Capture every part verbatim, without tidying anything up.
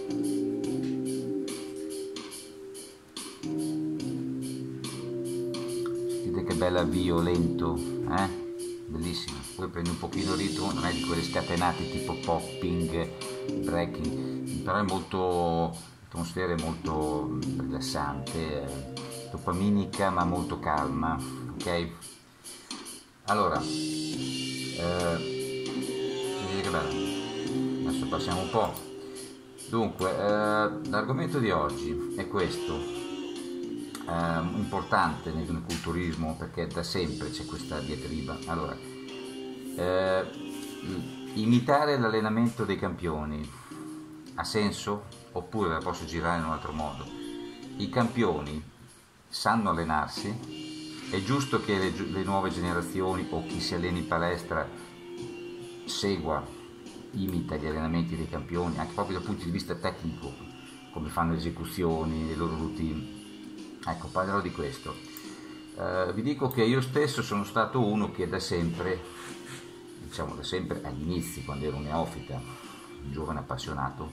Sentite che bell'avvio lento, eh? Bellissimo. Poi prendi un pochino il ritmo, non è di quelle scatenate tipo popping, breaking, però è molto, l'atmosfera è molto rilassante, eh, dopaminica ma molto calma, ok? Allora, eh, che bello. Adesso passiamo un po'. Dunque, eh, l'argomento di oggi è questo, eh, importante nel culturismo perché da sempre c'è questa diatriba. Allora, eh, imitare l'allenamento dei campioni ha senso? Oppure la posso girare in un altro modo? I campioni sanno allenarsi? È giusto che le, le nuove generazioni o chi si allena in palestra segua, imita gli allenamenti dei campioni, anche proprio dal punto di vista tecnico, come fanno le esecuzioni, le loro routine? Ecco, parlerò di questo. Eh, vi dico che io stesso sono stato uno che da sempre, diciamo da sempre agli inizi, quando ero un neofita, un giovane appassionato,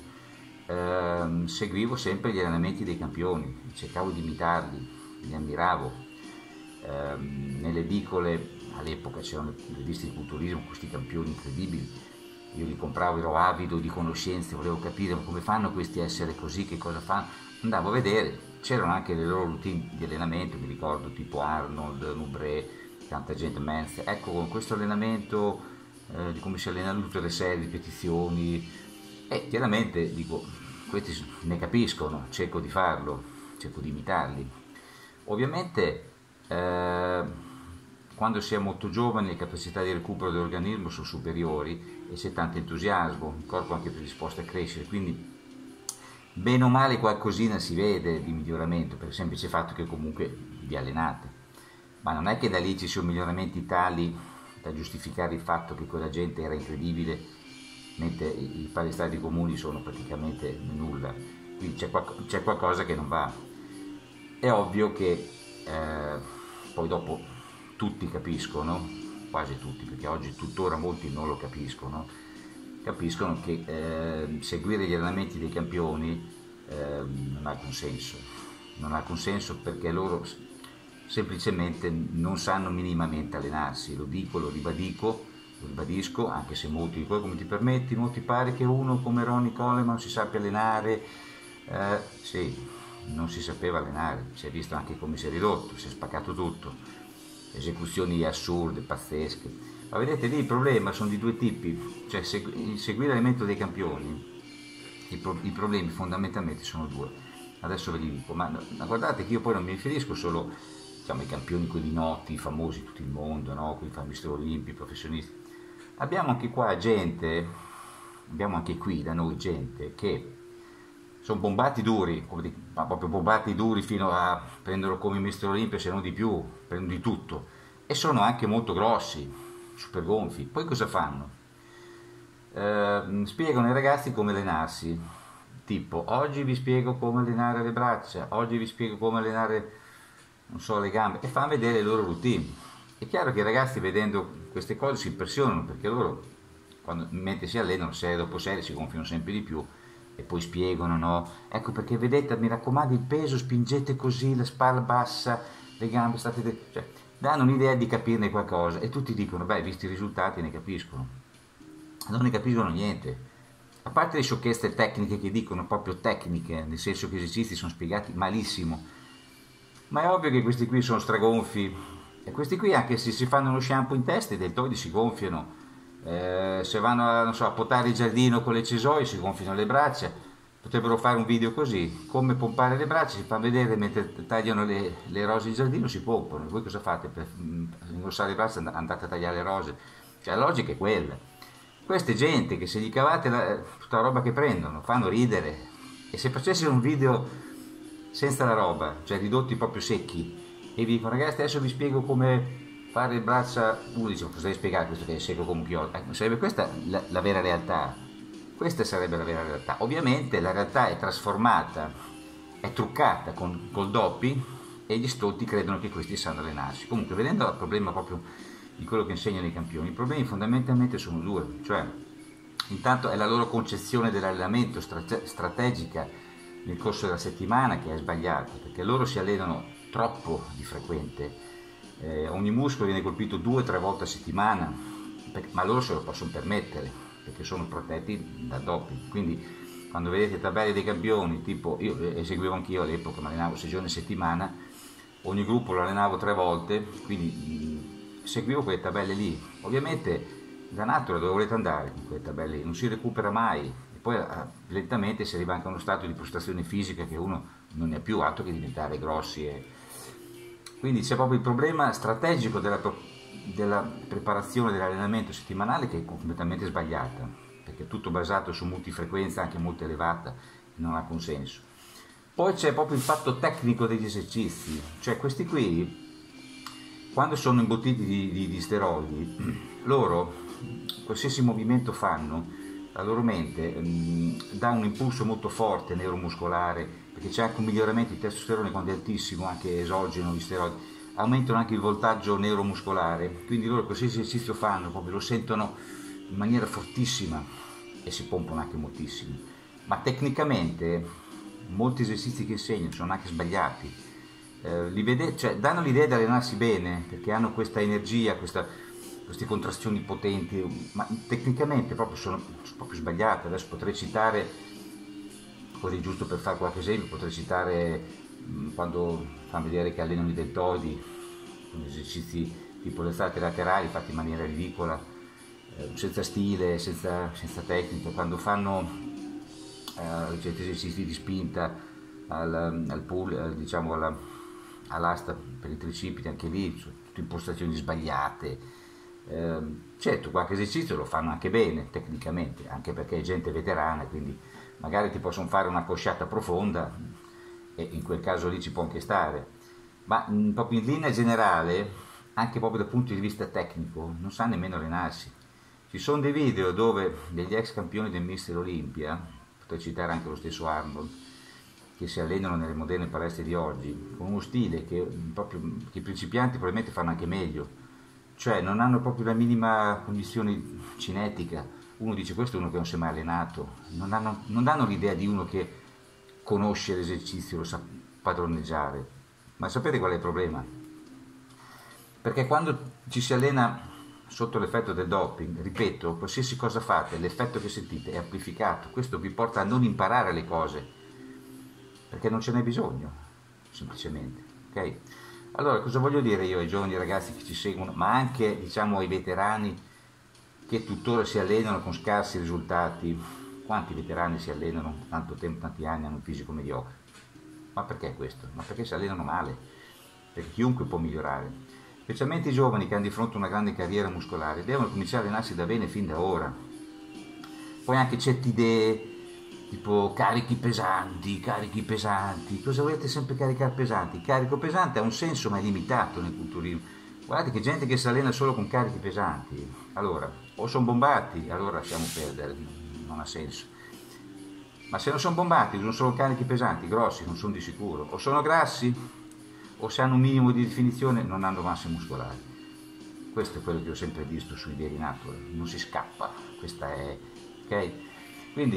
eh, seguivo sempre gli allenamenti dei campioni, cercavo di imitarli, li ammiravo. Eh, nelle edicole all'epoca c'erano le riviste di culturismo, questi campioni incredibili, io li compravo, ero avido di conoscenze, volevo capire come fanno questi a essere così, che cosa fanno, andavo a vedere, c'erano anche le loro routine di allenamento, mi ricordo tipo Arnold, Nubre, tanta gente, Menz, ecco con questo allenamento eh, di come si allenano tutte le serie, ripetizioni, e chiaramente dico, questi ne capiscono, cerco di farlo, cerco di imitarli. Ovviamente eh, quando si è molto giovani le capacità di recupero dell'organismo sono superiori e c'è tanto entusiasmo, il corpo è anche predisposto a crescere, quindi bene o male qualcosina si vede di miglioramento per il semplice fatto che comunque vi allenate, ma non è che da lì ci siano miglioramenti tali da giustificare il fatto che quella gente era incredibile mentre i palestrati comuni sono praticamente nulla, quindi c'è, qualco, c'è qualcosa che non va. È ovvio che eh, poi dopo tutti capiscono, quasi tutti, perché oggi tuttora molti non lo capiscono, capiscono che eh, seguire gli allenamenti dei campioni eh, non ha alcun senso, non ha alcun senso perché loro semplicemente non sanno minimamente allenarsi, lo dico, lo ribadico, lo ribadisco, anche se molti di voi, come ti permetti, non ti pare che uno come Ronnie Coleman si sappia allenare? Eh, sì, non si sapeva allenare, si è visto anche come si è ridotto, si è spaccato tutto, esecuzioni assurde, pazzesche, ma vedete lì il problema sono di due tipi, cioè segu- seguire l'allenamento dei campioni, i, pro- i problemi fondamentalmente sono due, adesso ve li dico, ma, ma guardate che io poi non mi riferisco solo, diciamo, ai campioni quelli noti, famosi, tutto il mondo, no? Quelli fa mister Olimpi, professionisti, abbiamo anche qua gente, abbiamo anche qui da noi gente che sono bombati duri, ma proprio bombati duri fino a prenderlo come mister Olimpia, se non di più, prendono di tutto, e sono anche molto grossi, super gonfi. Poi cosa fanno? Eh, spiegano ai ragazzi come allenarsi, tipo oggi vi spiego come allenare le braccia, oggi vi spiego come allenare, non so, le gambe, e fanno vedere le loro routine. È chiaro che i ragazzi vedendo queste cose si impressionano, perché loro, quando, mentre si allenano, serie dopo serie, si gonfiano sempre di più, e poi spiegano, no? Ecco perché vedete, mi raccomando, il peso, spingete così, la spalla bassa, le gambe, state... De- cioè, danno un'idea di capirne qualcosa e tutti dicono, beh, visti i risultati ne capiscono. Non ne capiscono niente. A parte le sciocchezze tecniche che dicono, proprio tecniche, nel senso che gli esercizi sono spiegati malissimo, ma è ovvio che questi qui sono stragonfi, e questi qui anche se si fanno lo shampoo in testa i deltoidi si gonfiano. Eh, se vanno a, non so, a potare il giardino con le cesoie si gonfiano le braccia, potrebbero fare un video così, come pompare le braccia, si fa vedere mentre tagliano le, le rose in giardino, si pompano. Voi cosa fate? Per ingrossare le braccia andate a tagliare le rose, cioè la logica è quella. Queste gente che se gli cavate la, tutta la roba che prendono fanno ridere, e se facessero un video senza la roba, cioè ridotti proprio secchi, e vi dicono ragazzi adesso vi spiego come fare le braccia, uno dice cosa devi spiegare questo che è secco come un chiodo, ecco, sarebbe questa la, la vera realtà, questa sarebbe la vera realtà. Ovviamente la realtà è trasformata, è truccata con, col doping, e gli stolti credono che questi sanno allenarsi. Comunque, vedendo il problema proprio di quello che insegnano i campioni, i problemi fondamentalmente sono due, cioè Intanto è la loro concezione dell'allenamento strate- strategica nel corso della settimana che è sbagliata, perché loro si allenano troppo di frequente, eh, ogni muscolo viene colpito due o tre volte a settimana, per- ma loro se lo possono permettere perché sono protetti da doping. Quindi quando vedete tabelle dei campioni, tipo io eseguivo anch'io all'epoca, mi allenavo sei giorni a settimana, ogni gruppo lo allenavo tre volte, quindi mh, seguivo quelle tabelle lì. Ovviamente da natura dove volete andare con quelle tabelle lì? Non si recupera mai e poi eh, lentamente si arriva anche a uno stato di frustrazione fisica che uno non ne ha più altro che diventare grossi. E... Quindi c'è proprio il problema strategico della, della preparazione dell'allenamento settimanale che è completamente sbagliata, perché è tutto basato su multifrequenza anche molto elevata, non ha consenso. Poi c'è proprio il fatto tecnico degli esercizi, cioè questi qui quando sono imbottiti di, di, di steroidi, loro qualsiasi movimento fanno, la loro mente mh, dà un impulso molto forte neuromuscolare, perché c'è anche un miglioramento di testosterone quando è altissimo, anche esogeno di steroidi, aumentano anche il voltaggio neuromuscolare, quindi loro qualsiasi esercizio fanno proprio lo sentono in maniera fortissima e si pompano anche moltissimo. Ma tecnicamente molti esercizi che insegnano sono anche sbagliati, eh, li vede, cioè, danno l'idea di allenarsi bene perché hanno questa energia, questa, queste contrazioni potenti, ma tecnicamente proprio sono, sono proprio sbagliate. Adesso potrei citare, così giusto per fare qualche esempio, potrei citare mh, quando fanno vedere che allenano i deltoidi, con esercizi tipo le salti laterali fatti in maniera ridicola, eh, senza stile, senza, senza tecnica, quando fanno Uh, certi esercizi di spinta al, al pull, uh, diciamo alla, all'asta per i tricipiti, anche lì tutte impostazioni sbagliate. Uh, certo, qualche esercizio lo fanno anche bene tecnicamente, anche perché è gente veterana, quindi magari ti possono fare una cosciata profonda e in quel caso lì ci può anche stare, ma mh, proprio in linea generale, anche proprio dal punto di vista tecnico, non sa nemmeno allenarsi. Ci sono dei video dove degli ex campioni del Mister Olympia, potrei citare anche lo stesso Arnold, che si allenano nelle moderne palestre di oggi, con uno stile che, proprio, che i principianti probabilmente fanno anche meglio, cioè non hanno proprio la minima condizione cinetica. Uno dice questo è uno che non si è mai allenato, non, hanno, non danno l'idea di uno che conosce l'esercizio, lo sa padroneggiare. Ma sapete qual è il problema? Perché quando ci si allena sotto l'effetto del doping, ripeto, qualsiasi cosa fate, l'effetto che sentite è amplificato. Questo vi porta a non imparare le cose, perché non ce n'è bisogno, semplicemente. Ok? Allora, cosa voglio dire io ai giovani ragazzi che ci seguono, ma anche, diciamo, ai veterani che tuttora si allenano con scarsi risultati? Quanti veterani si allenano tanto tempo, tanti anni, hanno un fisico mediocre? Ma perché questo? Ma perché si allenano male? Perché chiunque può migliorare. Specialmente i giovani che hanno di fronte una grande carriera muscolare devono cominciare a allenarsi da bene fin da ora. Poi anche certe idee tipo carichi pesanti, carichi pesanti, cosa volete sempre caricare pesanti? Il carico pesante ha un senso ma è limitato nel culturismo. Guardate che gente che si allena solo con carichi pesanti, allora o sono bombati, allora lasciamo perdere, non ha senso. Ma se non sono bombati, sono solo carichi pesanti, grossi, non sono di sicuro, o sono grassi, o se hanno un minimo di definizione non hanno massa muscolare. Questo è quello che ho sempre visto sui veri natural, non si scappa, questa è, ok? Quindi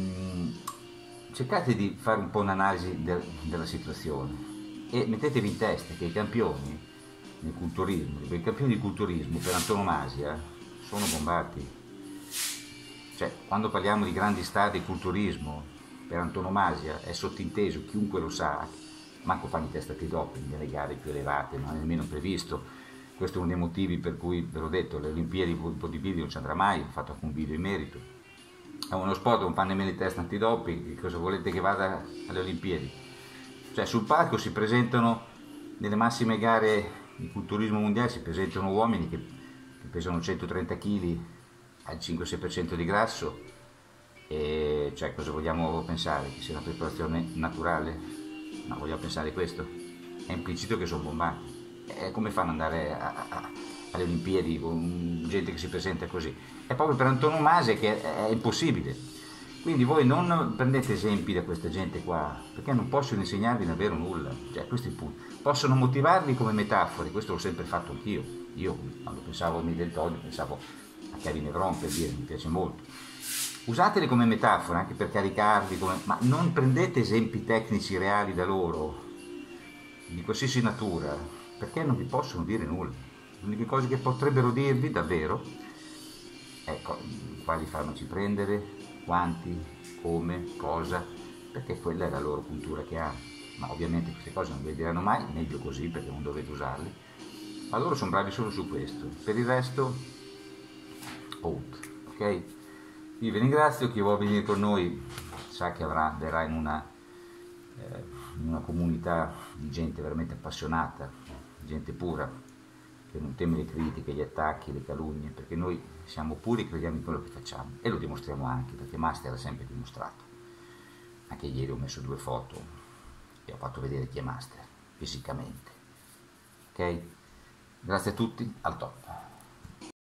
mh, cercate di fare un po' un'analisi de- della situazione e mettetevi in testa che i campioni nel culturismo, i campioni di culturismo per antonomasia sono bombati. Cioè, quando parliamo di grandi star di culturismo per antonomasia è sottinteso, chiunque lo sa, manco fanno i test antidoping nelle gare più elevate, non è nemmeno previsto. Questo è uno dei motivi per cui, ve l'ho detto, le Olimpiadi il bodybuilding non ci andrà mai, ho fatto anche un video in merito. È uno sport, non fanno nemmeno i test antidoping, cosa volete che vada alle Olimpiadi? Cioè sul palco si presentano, nelle massime gare di culturismo mondiale, si presentano uomini che, che pesano centotrenta chili al cinque sei per cento di grasso, e cioè cosa vogliamo pensare? Che sia una preparazione naturale? No, vogliamo pensare questo? È implicito che sono bombati. E come fanno ad andare a, a, alle Olimpiadi con gente che si presenta così? È proprio per antonomasia che è, è impossibile. Quindi voi non prendete esempi da questa gente qua, perché non possono insegnarvi davvero nulla. Cioè, questo è il punto. Possono motivarvi come metafore, questo l'ho sempre fatto anch'io. Io, quando pensavo ai miei deltoidi, pensavo a Kevin Evron, per dire, mi piace molto. usateli come metafora anche per caricarvi, come... ma non prendete esempi tecnici reali da loro, di qualsiasi natura, perché non vi possono dire nulla. Le uniche cose che potrebbero dirvi davvero, ecco, quali farmaci prendere, quanti, come, cosa, perché quella è la loro cultura che hanno. Ma ovviamente queste cose non ve le diranno mai, meglio così perché non dovete usarli. Ma loro sono bravi solo su questo, per il resto, out, ok? Io vi ringrazio, chi vuole venire con noi sa che avrà, verrà in una, eh, in una comunità di gente veramente appassionata, gente pura, che non teme le critiche, gli attacchi, le calunnie, perché noi siamo puri e crediamo in quello che facciamo e lo dimostriamo anche, perché Master ha sempre dimostrato. Anche ieri ho messo due foto e ho fatto vedere chi è Master fisicamente. Ok? Grazie a tutti, al top.